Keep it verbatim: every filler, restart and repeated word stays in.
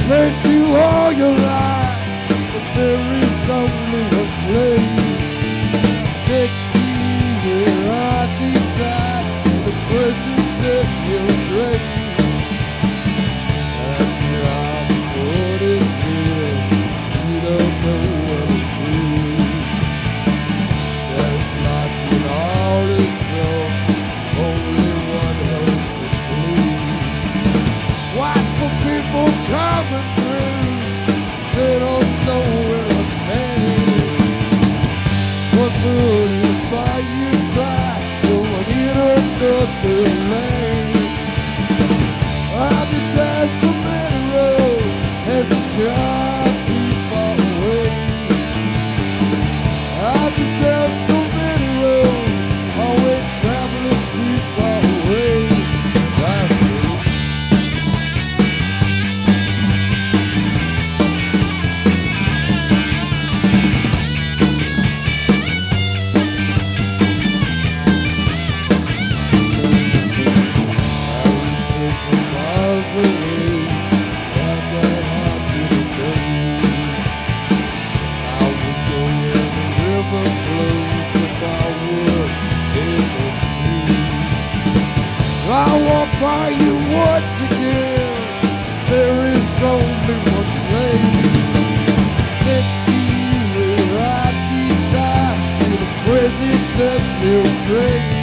chased you all your life, but there is only one place next to you where I decide the presence of your grace. And you're what is real, you don't know what it is. There's life in all this world, only one hurts and bleeds. Watch for people coming through, they don't know where I stand. One foot is by your side, going in another lane. I've been down so many roads as a child too far away. I've been down so many roads, always traveling too far away. I say, miles away, got that happy day. I would go where the river flows if I would ever see. I walk by you once again, there is only one place next to you where I decide in the presence of your grace.